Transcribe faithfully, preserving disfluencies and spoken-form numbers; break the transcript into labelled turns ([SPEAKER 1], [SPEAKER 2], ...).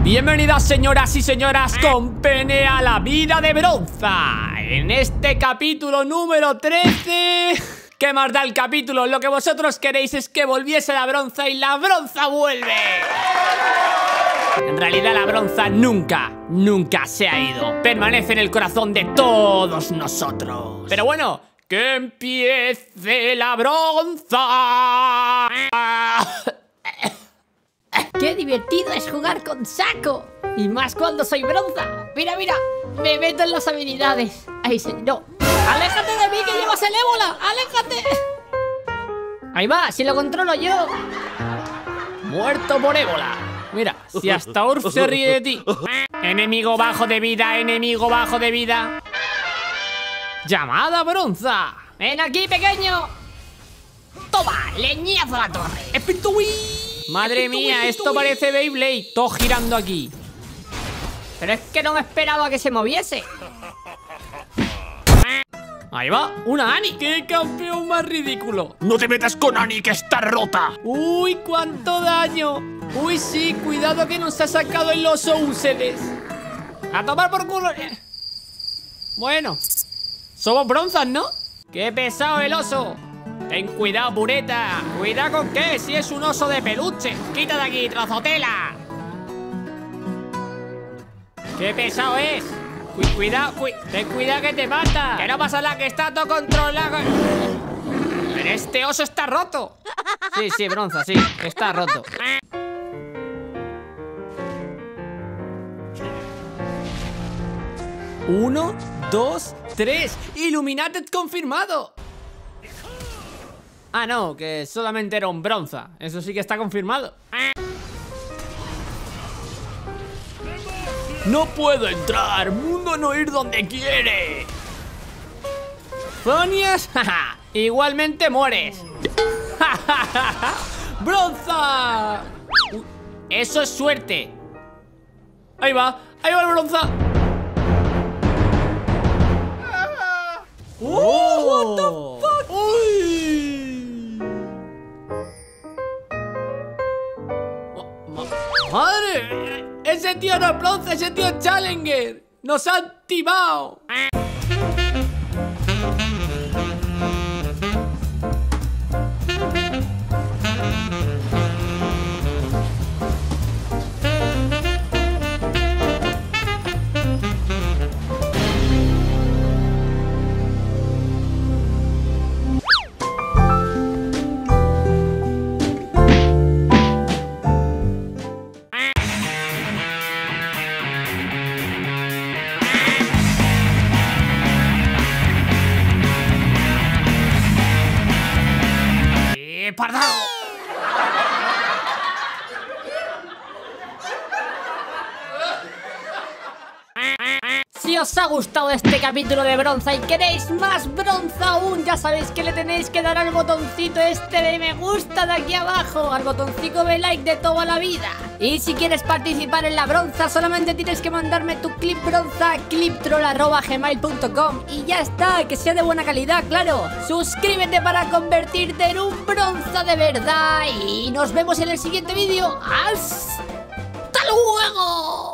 [SPEAKER 1] Bienvenidas señoras y señoras con pene a la vida de bronza. En este capítulo número trece. ¿Qué más da el capítulo? Lo que vosotros queréis es que volviese la bronza y la bronza vuelve. En realidad la bronza nunca, nunca se ha ido. Permanece en el corazón de todos nosotros. Pero bueno, que empiece la bronza.
[SPEAKER 2] ¡Qué divertido es jugar con Shaco! Y más cuando soy bronza. Mira, mira, me meto en las habilidades. Ahí se... no. ¡Aléjate de mí que llevas el ébola! ¡Aléjate! Ahí va, si lo controlo yo.
[SPEAKER 1] Muerto por ébola. Mira, si hasta Urf se ríe de ti. Enemigo bajo de vida, enemigo bajo de vida. Llamada bronza.
[SPEAKER 2] ¡Ven aquí, pequeño! ¡Toma! ¡Leñazo a la torre!
[SPEAKER 1] ¡Espíritu Wii! Madre mía, esto parece Beyblade. Todo girando aquí.
[SPEAKER 2] Pero es que no me esperaba que se moviese.
[SPEAKER 1] Ahí va, una Annie. ¡Qué campeón más ridículo!
[SPEAKER 3] ¡No te metas con Annie, que está rota!
[SPEAKER 1] ¡Uy, cuánto daño! ¡Uy, sí! Cuidado que nos ha sacado el oso Usedes. ¡A tomar por culo! Bueno, somos bronzas, ¿no? ¡Qué pesado el oso! Ten cuidado, pureta. ¿Cuidado con qué? Si es un oso de peluche. ¡Quita de aquí, trozotela! ¡Qué pesado es! Cu cuidado, cu ten cuidado que te mata. Que no pasa nada, que está todo controlado. Pero este oso está roto. Sí, sí, bronza, sí, está roto. Uno, dos, tres. Illuminated confirmado. Ah, no, que solamente era un bronza. Eso sí que está confirmado. No puedo entrar. Mundo no ir donde quiere. Zonias, igualmente mueres. ¡Bronza! Uy, eso es suerte. Ahí va, ahí va el bronza. ¡Oh! What the fuck? ¡Uy! ¡Madre! ¡Ese tío no es bronce! ¡Ese tío es Challenger! ¡Nos ha activado! ¡Pardado!
[SPEAKER 2] Si os ha gustado este capítulo de bronza y queréis más bronza aún, ya sabéis que le tenéis que dar al botoncito este de me gusta de aquí abajo, al botoncito de like de toda la vida. Y si quieres participar en la bronza, solamente tienes que mandarme tu clip bronza a cliptroll arroba gmail punto com y ya está, que sea de buena calidad, claro. Suscríbete para convertirte en un bronza de verdad y nos vemos en el siguiente vídeo. ¡Hasta luego!